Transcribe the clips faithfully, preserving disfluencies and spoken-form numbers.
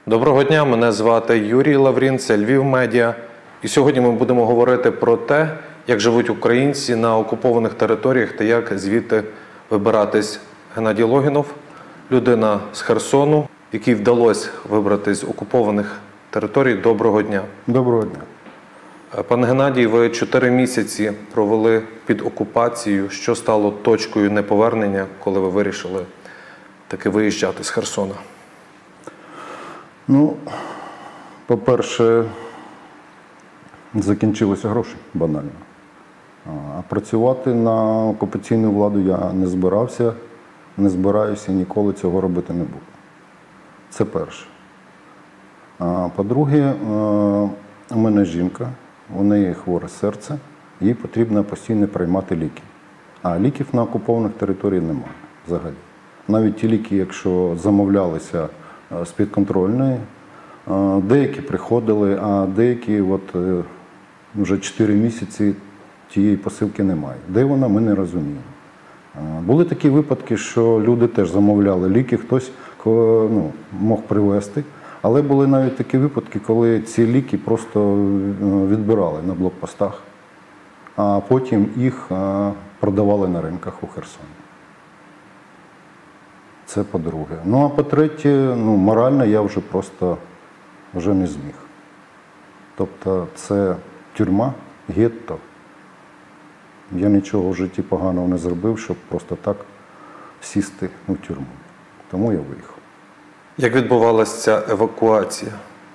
Доброго дня, мене звати Юрій Лаврін, це Львів Медіа. І сьогодні ми будемо говорити про те, як живуть українці на окупованих територіях та як звідти вибиратись. Геннадій Логінов, людина з Херсону, якій вдалося вибратись з окупованих територій. Доброго дня. Доброго дня. Пане Геннадій, ви чотири місяці провели під окупацією. Що стало точкою неповернення, коли ви вирішили таки виїжджати з Херсона? Ну, по-перше, закінчилися гроші, банально. А працювати на окупаційну владу я не збирався, не збираюся і ніколи цього робити не буду. Це перше. А по-друге, у мене жінка, у неї хворе серце, їй потрібно постійно приймати ліки. А ліків на окупованих територіях немає взагалі. Навіть ті ліки, якщо замовлялися з підконтрольної, деякі приходили, а деякі от вже чотири місяці тієї посилки немає. Де вона, ми не розуміємо. Були такі випадки, що люди теж замовляли ліки, хтось ну, мог привезти, але були навіть такі випадки, коли ці ліки просто відбирали на блокпостах, а потім їх продавали на ринках у Херсоні. Це по-друге. Ну, а по-третє, ну, морально я вже просто вже не зміг. Тобто це тюрма, гетто. Я нічого в житті поганого не зробив, щоб просто так сісти в тюрму. Тому я виїхав. Як відбувалася ця евакуація?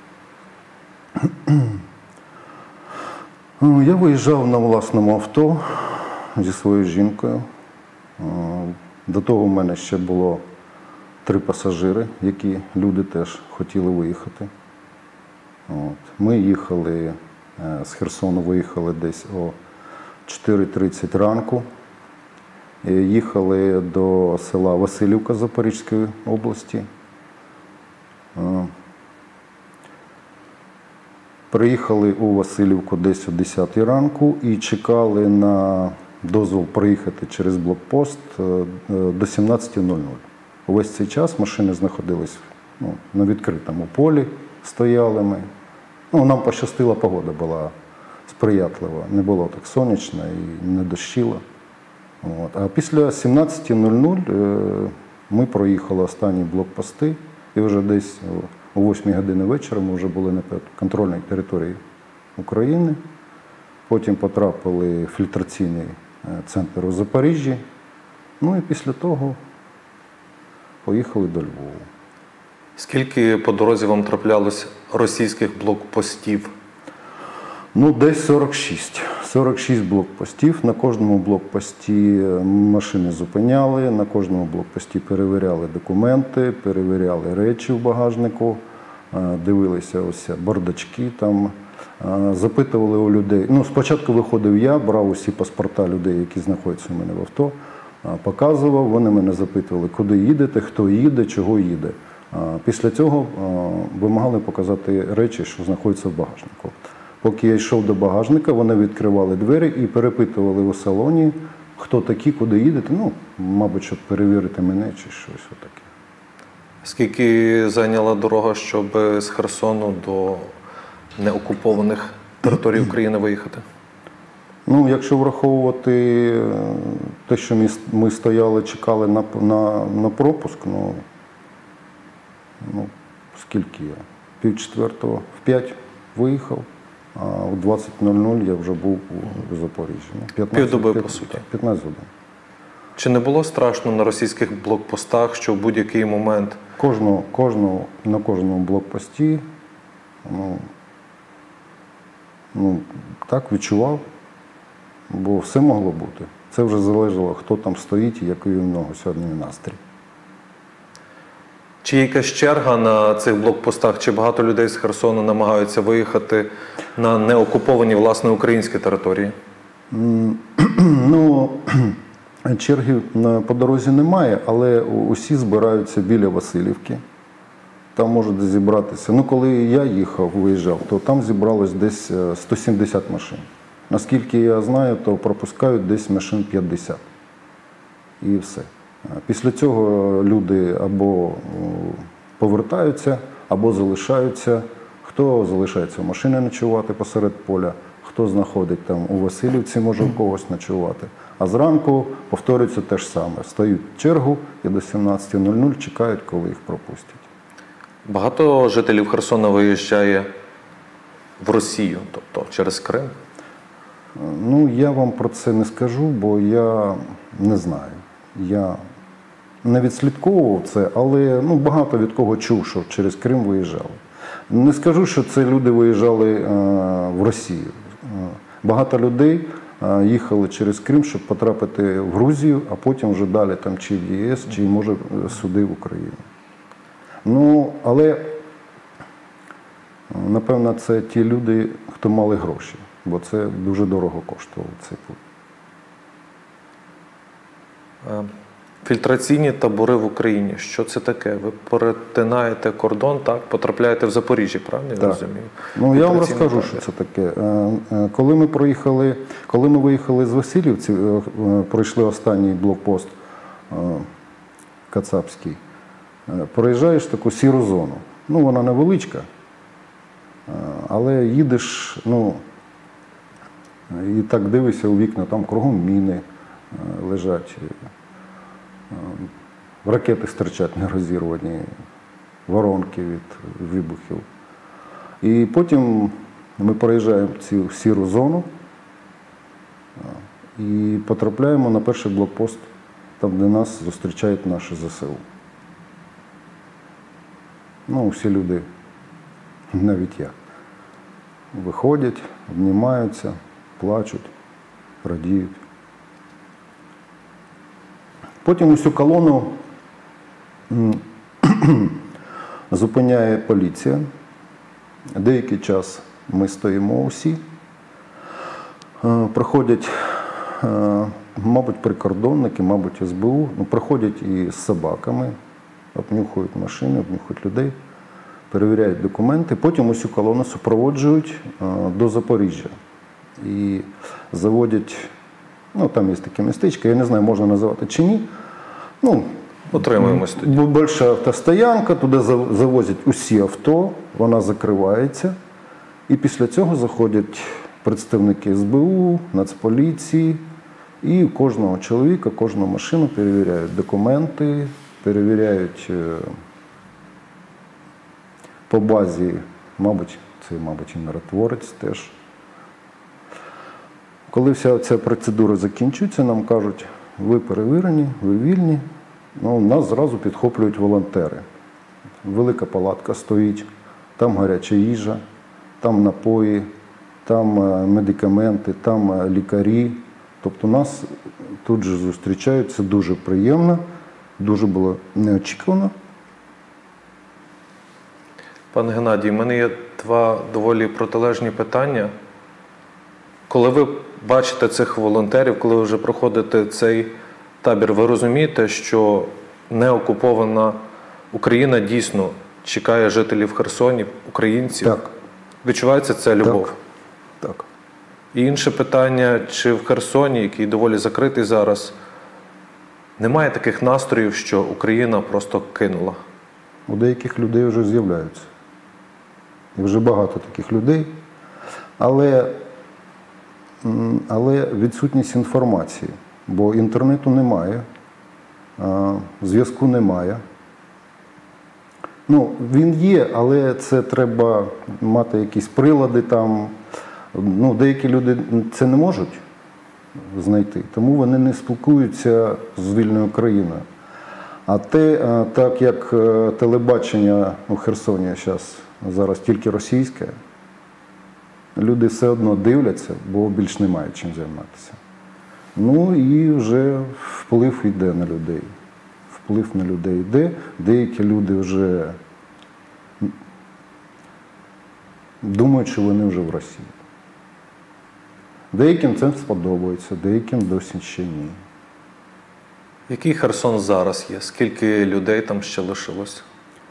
Я виїжджав на власному авто зі своєю жінкою. До того в мене ще було три пасажири, які люди теж хотіли виїхати. От. Ми їхали з Херсону, виїхали десь о чотири тридцять ранку. Їхали до села Василівка Запорізької області. Приїхали у Василівку десь о десятій ранку і чекали на дозвіл проїхати через блокпост до сімнадцяти нуль нуль. Увесь цей час машини знаходились ну, на відкритому полі, стояли ми. Ну, нам пощастила, погода була сприятлива, не було так сонячно і не дощило. От. А після сімнадцяти нуль нуль ми проїхали останні блокпости і вже десь о восьмій годині вечора ми вже були на контрольній території України. Потім потрапили в фільтраційний центр у Запоріжжі. Ну і після того поїхали до Львова. Скільки по дорозі вам траплялось російських блокпостів? Ну, десь сорок шість. сорок шість блокпостів. На кожному блокпості машини зупиняли, на кожному блокпості перевіряли документи, перевіряли речі в багажнику, дивилися ось бардачки там, запитували у людей. Ну, спочатку виходив я, брав усі паспорта людей, які знаходяться у мене в авто, показував, вони мене запитували, куди їдете, хто їде, чого їде. Після цього вимагали показати речі, що знаходяться в багажнику. Поки я йшов до багажника, вони відкривали двері і перепитували у салоні, хто такі, куди їдете. Ну, мабуть, щоб перевірити мене чи щось отаке. Скільки зайняла дорога, щоб з Херсону до неокупованих територій України виїхати? Ну, якщо враховувати те, що ми, ми стояли, чекали на, на, на пропуск, ну, ну, скільки я? Пів четвертого, в п'ять виїхав, а о двадцять нуль нуль я вже був у Запоріжжі. Півдоби, по суті. п'ятнадцять годин. Чи не було страшно на російських блокпостах, що в будь-який момент? Кожного, кожного, на кожному блокпості, ну, ну, так відчував, бо все могло бути. Це вже залежало, хто там стоїть і який у нього сьогодні настрій. Чи є якась черга на цих блокпостах, чи багато людей з Херсону намагаються виїхати на неокуповані, власне, українські території? Ну, черги по дорозі немає, але усі збираються біля Василівки. Там можуть зібратися. Ну, коли я їхав, виїжджав, то там зібралось десь сто сімдесят машин. Наскільки я знаю, то пропускають десь машин п'ятдесят. І все. Після цього люди або повертаються, або залишаються, хто залишається в машині ночувати посеред поля, хто знаходить там у Васильівці, може у когось ночувати. А зранку повторюється те ж саме. Стають в чергу і до сімнадцяти нуль нуль чекають, коли їх пропустять. Багато жителів Херсона виїжджає в Росію, тобто через Крим? Ну, я вам про це не скажу, бо я не знаю. Я не відслідковував це, але ну, багато від кого чув, що через Крим виїжджали. Не скажу, що це люди виїжджали е, в Росію. Е, багато людей е, їхали через Крим, щоб потрапити в Грузію, а потім вже далі там чи в ЄС, чи може сюди в Україну. Ну, але, напевно, це ті люди, хто мали гроші, бо це дуже дорого коштувало цей путь. Фільтраційні табори в Україні. Що це таке? Ви перетинаєте кордон, так? Потрапляєте в Запоріжжя, правильно я Так. розумію? Ну, я вам Фільтраційний розкажу, табір. що це таке. Е, е, Коли ми проїхали, коли ми виїхали з Васильівці, е, е, пройшли останній блокпост е, Кацапський, е, проїжджаєш таку сіру зону. Ну, вона невеличка, е, але їдеш, ну, і так дивишся у вікна, там кругом міни е, лежать, е, ракети стирчать нерозірвані, воронки від вибухів. І потім ми проїжджаємо цю сіру зону і потрапляємо на перший блокпост, там, де нас зустрічають наші ЗСУ. Ну, всі люди, навіть я, виходять, обнімаються, плачуть, радіють. Потім усю колону зупиняє поліція. Деякий час ми стоїмо усі. Проходять, мабуть, прикордонники, мабуть, ес бе у. Ну, проходять і з собаками, обнюхують машини, обнюхують людей, перевіряють документи. Потім усю колону супроводжують до Запоріжжя. І заводять, ну, там є таке містечко, я не знаю, можна називати чи ні. Ну, Утримуємось тоді. Більша автостоянка, туди завозять усі авто, вона закривається. І після цього заходять представники ес бе у, Нацполіції, і кожного чоловіка, кожну машину перевіряють документи, перевіряють по базі, мабуть, це, мабуть, і миротворець теж. Коли вся ця процедура закінчується, нам кажуть, ви перевірені, ви вільні. Ну, нас зразу підхоплюють волонтери. Велика палатка стоїть, там гаряча їжа, там напої, там медикаменти, там лікарі. Тобто нас тут же зустрічають, це дуже приємно, дуже було неочікувано. Пане Геннадій, в мене є два доволі протилежні питання. Коли ви бачите цих волонтерів, коли ви вже проходите цей табір, ви розумієте, що неокупована Україна дійсно чекає жителів Херсонів, українців? Так. Відчувається це любов? Так. Так. І інше питання, чи в Херсоні, який доволі закритий зараз, немає таких настроїв, що Україна просто кинула? У деяких людей вже з'являються. І вже багато таких людей. Але, але відсутність інформації. Бо інтернету немає, зв'язку немає. Ну, він є, але це треба мати якісь прилади там. Ну, деякі люди це не можуть знайти, тому вони не спілкуються з вільною країною. А те, так як телебачення у Херсоні зараз, зараз тільки російське, люди все одно дивляться, бо більш немає чим займатися. Ну і вже вплив йде на людей. Вплив на людей йде. Деякі люди вже думають, що вони вже в Росії. Деяким це сподобається, деяким досі ще ні. Який Херсон зараз є? Скільки людей там ще лишилось?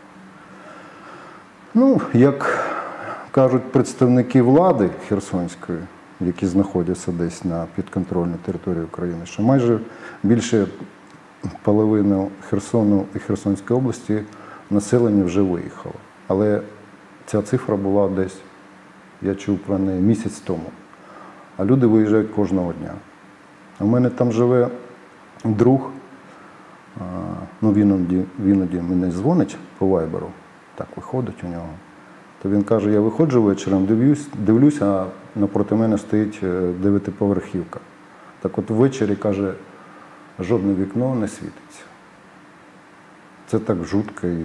Ну, як кажуть представники влади Херсонської, які знаходяться десь на підконтрольній території України, що майже більше половини Херсону і Херсонської області населення вже виїхало. Але ця цифра була десь, я чув про неї місяць тому. А люди виїжджають кожного дня. У мене там живе друг, ну він іноді, він іноді мене дзвонить по вайберу, так виходить у нього. То він каже, я виходжу вечором, дивлюсь, дивлюсь, а напроти мене стоїть дев'ятиповерхівка. Так от ввечері, каже, жодне вікно не світиться. Це так жутко і...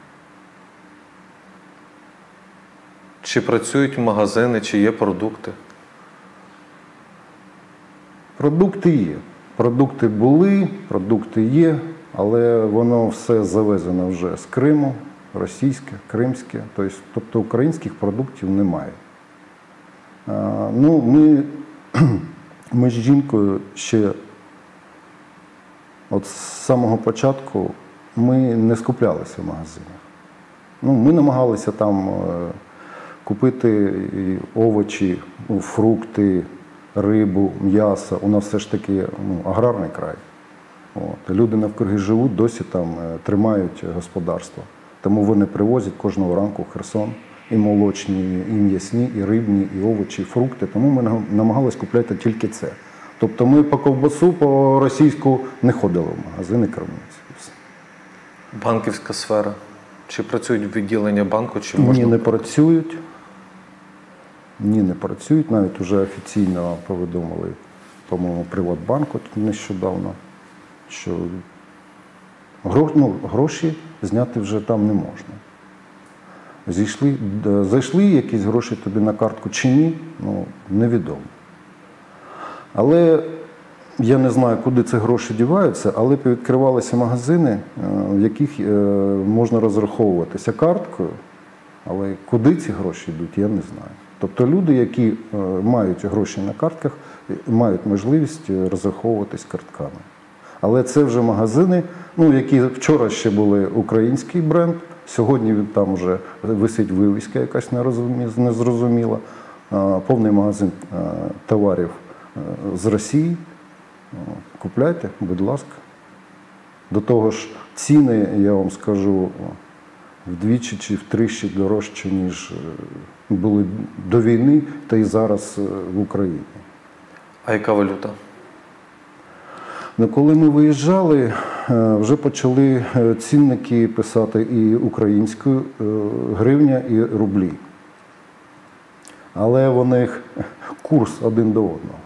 Чи працюють магазини, чи є продукти? Продукти є. Продукти були, продукти є, але воно все завезено вже з Криму, російське, кримське, тобто українських продуктів немає. А, ну, ми, ми з жінкою ще от з самого початку ми не скуплялися в магазинах. Ну, ми намагалися там е, купити і овочі, ну, фрукти, рибу, м'ясо. У нас все ж таки ну, аграрний край. От. Люди навкруги живуть, досі там е, тримають господарство. Тому вони привозять кожного ранку в Херсон і молочні, і м'ясні, і рибні, і овочі, і фрукти. Тому ми намагалися купляти тільки це. Тобто ми по ковбасу, по російську не ходили в магазини крамниці. Банківська сфера. Чи працюють відділення банку, чи Ні, можна... не працюють. Ні, не працюють. Навіть вже офіційно повідомили, по-моєму, Приватбанку нещодавно, що гроші, ну, гроші зняти вже там не можна. Зійшли, зайшли якісь гроші тобі на картку чи ні, ну, невідомо. Але я не знаю, куди ці гроші діваються, але відкривалися магазини, в яких можна розраховуватися карткою, але куди ці гроші йдуть, я не знаю. Тобто люди, які мають гроші на картках, мають можливість розраховуватись картками. Але це вже магазини, ну, які вчора ще були український бренд, сьогодні там вже висить вивіска якась незрозуміла, повний магазин товарів з Росії. Купляйте, будь ласка. До того ж, ціни, я вам скажу, вдвічі чи втричі дорожчі, ніж були до війни, та й зараз в Україні. А яка валюта? Ну, коли ми виїжджали, вже почали цінники писати і українською, гривня, і рублі. Але у них курс один до одного.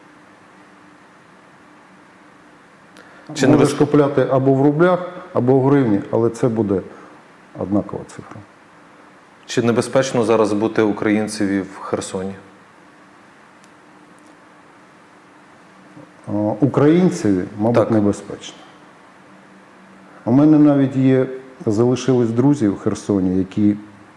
Чи можеш не... купляти або в рублях, або в гривні, але це буде однакова цифра. Чи небезпечно зараз бути українцеві в Херсоні? Українцеві, мабуть, так. Небезпечно. У мене навіть є, залишились друзі в Херсоні, які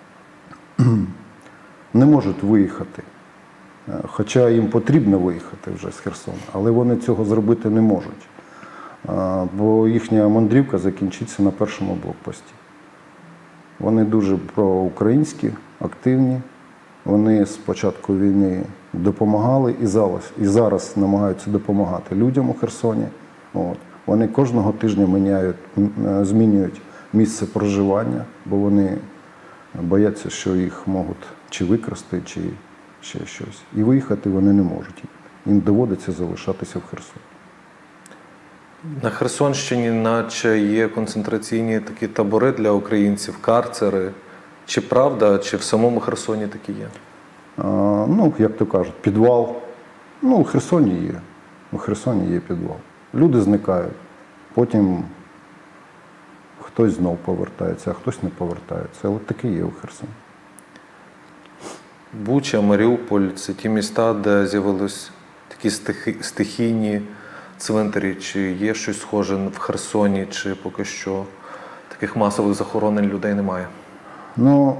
не можуть виїхати. Хоча їм потрібно виїхати вже з Херсона, але вони цього зробити не можуть. Бо їхня мандрівка закінчиться на першому блокпості. Вони дуже проукраїнські, активні. Вони з початку війни допомагали і зараз, і зараз намагаються допомагати людям у Херсоні. От. Вони кожного тижня міняють, змінюють місце проживання, бо вони бояться, що їх можуть чи викрасти, чи ще щось. І виїхати вони не можуть. Їм доводиться залишатися в Херсоні. На Херсонщині наче є концентраційні такі табори для українців, карцери. Чи правда, чи в самому Херсоні такі є? А, ну, як то кажуть, підвал. Ну, у Херсоні є. У Херсоні є підвал. Люди зникають. Потім хтось знов повертається, а хтось не повертається. Але таке є у Херсоні. Буча, Маріуполь – це ті міста, де з'явились такі стихійні цвинтарі. Чи є щось схоже в Херсоні, чи поки що таких масових захоронень людей немає? Ну,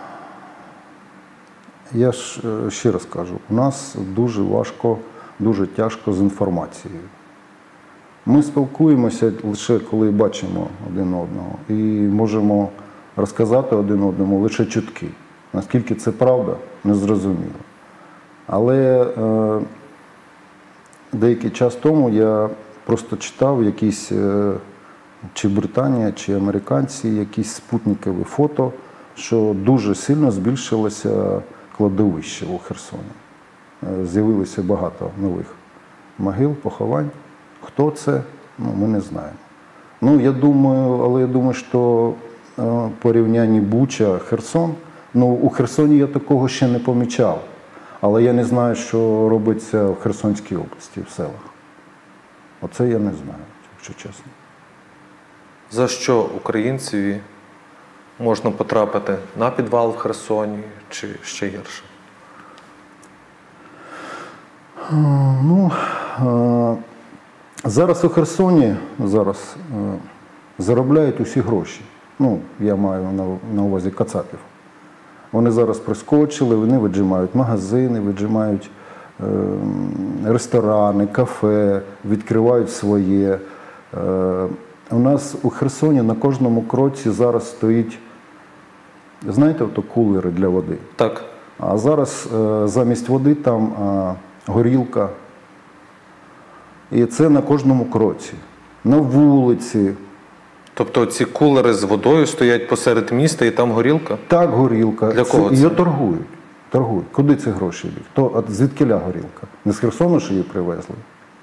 я ж ще раз кажу, у нас дуже важко, дуже тяжко з інформацією. Ми спілкуємося лише коли бачимо один одного і можемо розказати один одному лише чутки. Наскільки це правда, незрозуміло. Але е, деякий час тому я просто читав якісь, е, чи Британія, чи американці, якісь спутникові фото що дуже сильно збільшилося кладовище у Херсоні. Е, З'явилося багато нових могил, поховань. Хто це? Ну, ми не знаємо. Ну, я думаю, але я думаю, що е, в порівнянні Буча, Херсон, ну, у Херсоні я такого ще не помічав. Але я не знаю, що робиться в Херсонській області, в селах. Оце я не знаю, якщо чесно. За що українцеві можна потрапити на підвал в Херсоні чи ще гірше? Ну, е, зараз у Херсоні зараз, е, заробляють усі гроші. Ну, я маю на, на увазі кацапів. Вони зараз прискочили, вони віджимають магазини, віджимають е, ресторани, кафе, відкривають своє. Е, у нас у Херсоні на кожному кроці зараз стоїть, знаєте, ото кулери для води. Так. А зараз е, замість води там е, горілка. І це на кожному кроці. На вулиці. Тобто ці кулери з водою стоять посеред міста і там горілка? Так, горілка. Для кого це? Її торгують. торгують. Куди ці гроші йдуть? То, а звідкиля горілка? Не з Херсону ж її привезли?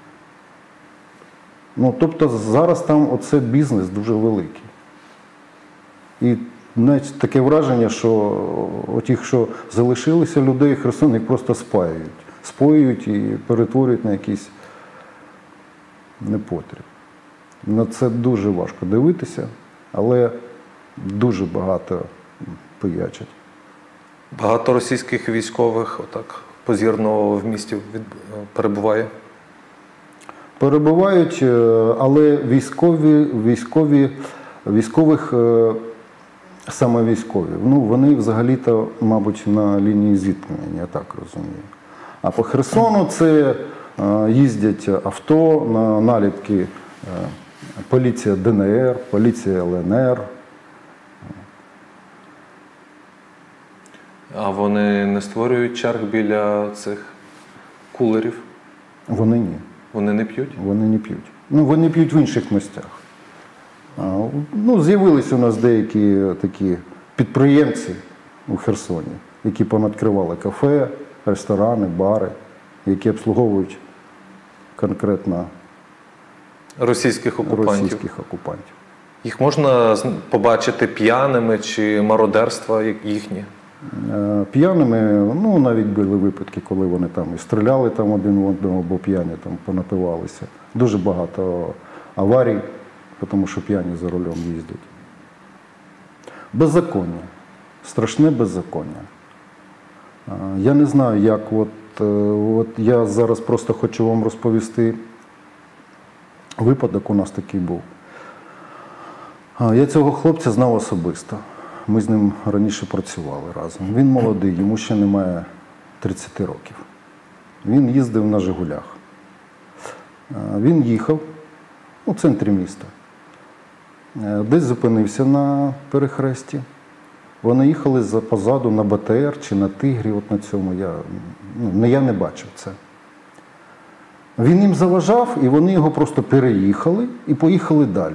Ну, тобто зараз там оце бізнес дуже великий. І навіть таке враження, що отих, що залишилися людей, Херсон їх просто спаюють. Споюють і перетворюють на якийсь непотріб. На це дуже важко дивитися, але дуже багато пиячать. Багато російських військових отак позірно в місті від... перебуває? Перебувають, е, але військові, військові, військових, е, саме військові, ну, вони взагалі-то, мабуть, на лінії зіткнення, я так розумію. А по Херсону це е, їздять авто, на наліпки е, поліція Де Ен Ер, поліція Ел Ен Ер. А вони не створюють черг біля цих кулерів? Вони ні. Вони не п'ють? Вони не п'ють. Ну, вони п'ють в інших місцях. А, ну, з'явилися у нас деякі такі підприємці у Херсоні, які понадкривали кафе, ресторани, бари, які обслуговують конкретно Російських окупантів? російських окупантів. Їх можна з- побачити п'яними чи мародерства як їхні? Е, П'яними, ну, навіть були випадки, коли вони там і стріляли там один в одного, бо п'яні там понапивалися. Дуже багато аварій, тому що п'яні за рулем їздять. Беззаконня. Страшне беззаконня. Е, Я не знаю, як от, е, от я зараз просто хочу вам розповісти випадок у нас такий був. Е, Я цього хлопця знав особисто. Ми з ним раніше працювали разом. Він молодий, йому ще немає тридцяти років. Він їздив на «Жигулях». Е, Він їхав у центрі міста. Е, Десь зупинився на перехресті. Вони їхали за- позаду на Бе Те Ер чи на Тигрі, от на цьому. Я, ну, не- я не бачив це. Він їм заважав, і вони його просто переїхали і поїхали далі.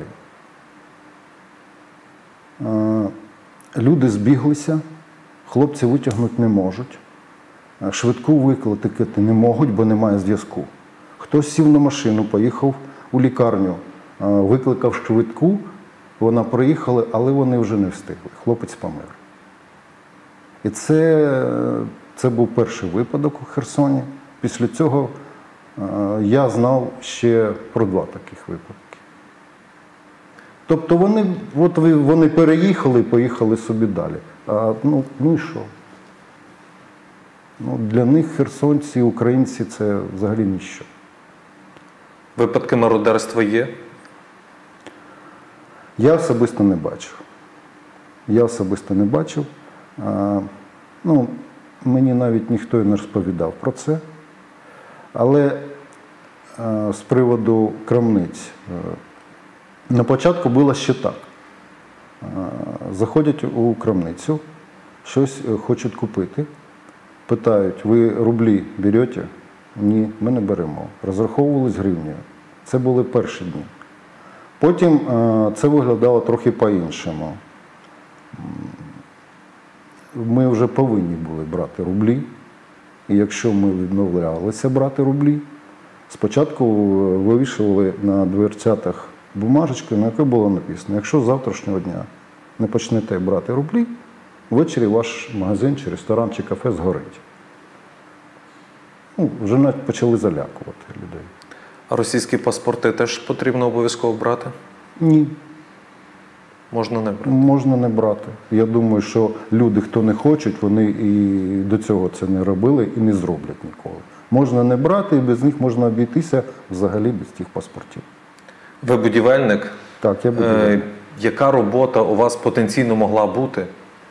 Е, Люди збіглися, хлопці витягнути не можуть, е, швидку викликати не можуть, бо немає зв'язку. Хтось сів на машину, поїхав у лікарню, е, викликав швидку, вона приїхала, але вони вже не встигли. Хлопець помер. І це, це був перший випадок у Херсоні. Після цього е, я знав ще про два таких випадки. Тобто вони, от ви- вони переїхали і поїхали собі далі. А, ну, ну і що? Ну, для них херсонці, українці – це взагалі ніщо. Випадки мародерства є? Я особисто не бачив. Я особисто не бачив. А, ну, мені навіть ніхто і не розповідав про це. Але а, з приводу крамниць. а, На початку було ще так. А, Заходять у крамницю, щось е, хочуть купити. Питають, ви рублі берете? Ні, ми не беремо. Розраховувались гривнею. Це були перші дні. Потім е, це виглядало трохи по-іншому. М, ми вже повинні були брати рублі. І якщо ми відмовлялися брати рублі, спочатку вивішували на дверцятах бумажечку, на якій було написано: якщо з завтрашнього дня не почнете брати рублі, ввечері ваш магазин, чи ресторан, чи кафе згорить. Ну, вже навіть почали залякувати людей. А російські паспорти теж потрібно обов'язково брати? Ні, Можна не брати. можна не брати. Я думаю, що люди, хто не хочуть, вони і до цього це не робили і не зроблять ніколи. Можна не брати, і без них можна обійтися взагалі без тих паспортів. Ви будівельник. Так, я буду. Е, яка робота у вас потенційно могла бути?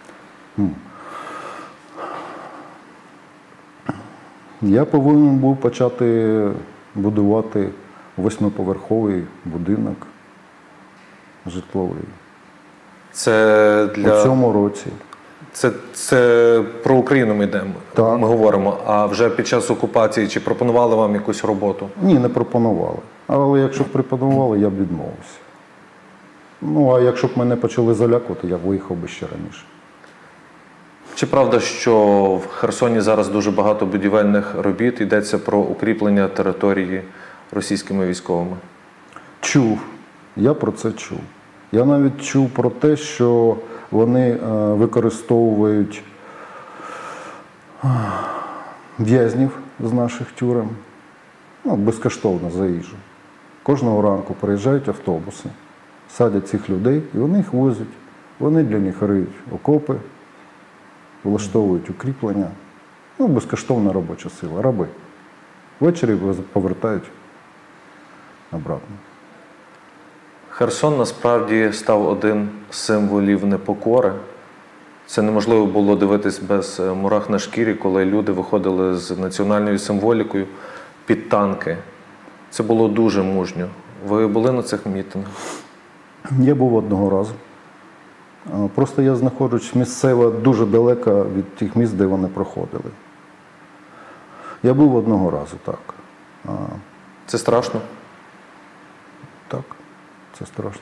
Я повинен був почати будувати восьмиповерховий будинок житловий. Це для... У цьому році. Це, це про Україну ми йдемо, Так. ми говоримо. А вже під час окупації чи пропонували вам якусь роботу? Ні, не пропонували. Але якщо б пропонували, я б відмовився. Ну, а якщо б мене почали залякувати, я б виїхав би ще раніше. Чи правда, що в Херсоні зараз дуже багато будівельних робіт, йдеться про укріплення території російськими військовими? Чув. Я про це чув. Я навіть чув про те, що вони е, використовують е, в'язнів з наших тюрем, ну, безкоштовно за їжу. Кожного ранку приїжджають автобуси, садять цих людей і вони їх возять. Вони для них риють окопи, влаштовують укріплення. Ну, безкоштовна робоча сила, раби. Ввечері повертають обратно. Херсон насправді став один з символів непокори. Це неможливо було дивитись без мурах на шкірі, коли люди виходили з національною символікою під танки. Це було дуже мужньо. Ви були на цих мітингах? Я був одного разу. Просто я знаходжусь місцево дуже далеко від тих місць, де вони проходили. Я був одного разу, так. Це страшно? Так, це страшно.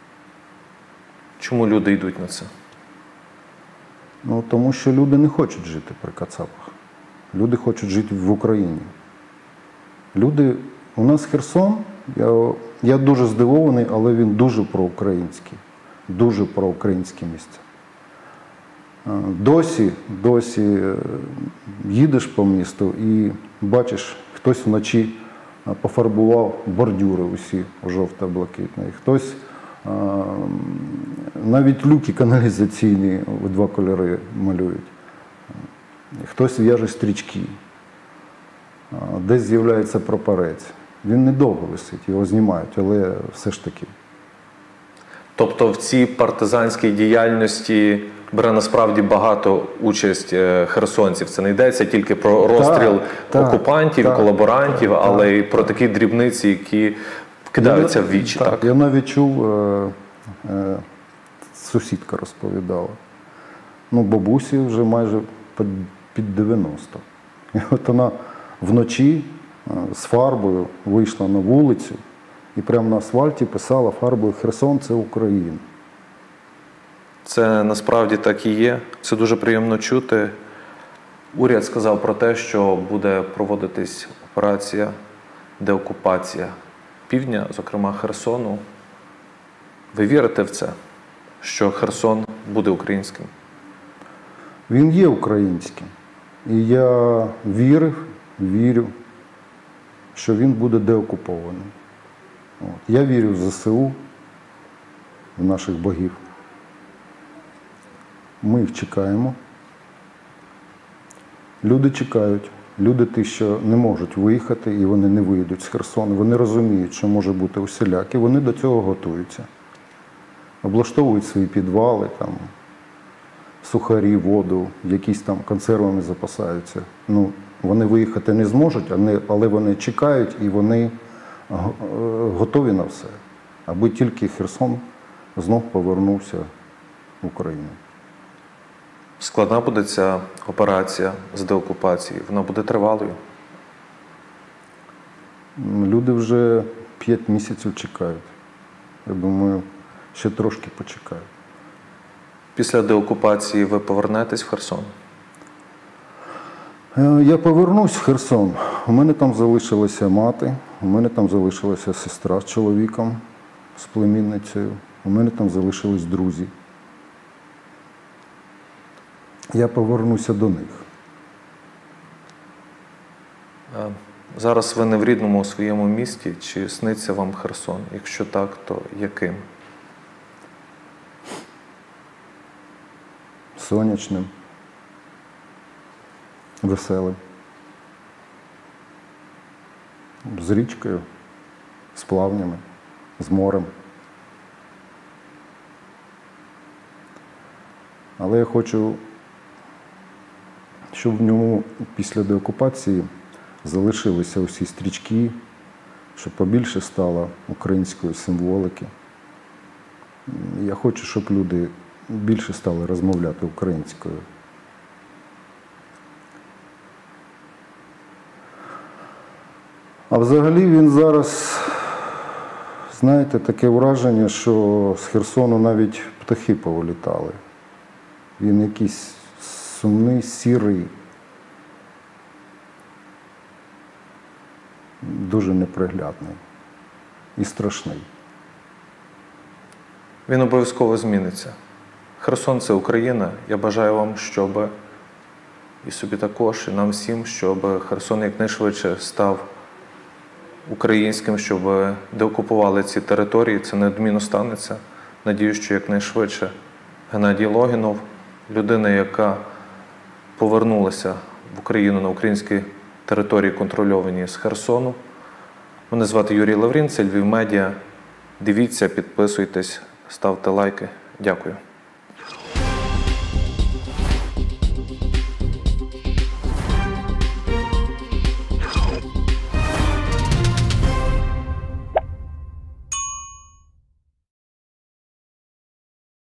Чому люди йдуть на це? Ну, тому що люди не хочуть жити при кацапах. Люди хочуть жити в Україні. Люди, у нас Херсон, я, я дуже здивований, але він дуже проукраїнський. Дуже проукраїнське місце. Досі, досі їдеш по місту і бачиш, хтось вночі пофарбував бордюри усі жовто-блакитні. Хтось навіть люки каналізаційні у два кольори малюють. Хтось в'яже стрічки. Десь з'являється прапорець. Він недовго висить, його знімають, але все ж таки. Тобто в цій партизанській діяльності бере насправді багато участь херсонців. Це не йдеться тільки про розстріл так, окупантів, так, колаборантів, так, але так, й про такі дрібниці, які вкидаються я, в вічі. Так, так? Я навіть чув, е, е, сусідка розповідала, ну, бабусі вже майже під, під дев'яносто. І от вона вночі е, з фарбою вийшла на вулицю і прямо на асфальті писала фарбою «Херсон – це Україна». Це насправді так і є. Це дуже приємно чути. Уряд сказав про те, що буде проводитись операція деокупація півдня, зокрема Херсону. Ви вірите в це, що Херсон буде українським? Він є українським. І я вірив, вірю, що він буде деокупований. От. Я вірю в зе се у, в наших богів. Ми їх чекаємо. Люди чекають. Люди ті, що не можуть виїхати, і вони не виїдуть з Херсону. Вони розуміють, що може бути усілякі. Вони до цього готуються. Облаштовують свої підвали, там, сухарі, воду, якісь там консервами запасаються. Ну, вони виїхати не зможуть, але вони чекають і вони готові на все, аби тільки Херсон знов повернувся в Україну. Складна буде ця операція з деокупації? Вона буде тривалою? Люди вже п'ять місяців чекають. Я думаю, ще трошки почекають. Після деокупації ви повернетесь в Херсон? Е, Я повернусь в Херсон. У мене там залишилася мати, у мене там залишилася сестра з чоловіком, з племінницею, у мене там залишились друзі. Я повернуся до них. Е, Зараз ви не в рідному своєму місті, чи сниться вам Херсон? Якщо так, то яким? Сонячним, веселим, з річкою, з плавнями, з морем. Але я хочу, щоб в ньому після деокупації залишилися усі стрічки, щоб побільше стало української символики. Я хочу, щоб люди більше стали розмовляти українською. А взагалі він зараз, знаєте, таке враження, що з Херсону навіть птахи повилітали. Він якийсь сумний, сірий, дуже неприглядний і страшний. Він обов'язково зміниться. Херсон – це Україна. Я бажаю вам, щоб і собі також, і нам всім, щоб Херсон якнайшвидше став українським, щоб деокупували ці території. Це неодмінно станеться. Надію, що якнайшвидше Геннадій Логінов, людина, яка повернулася в Україну на українські території, контрольовані з Херсону. Мене звати Юрій Лаврін, це Львів Медіа. Дивіться, підписуйтесь, ставте лайки. Дякую.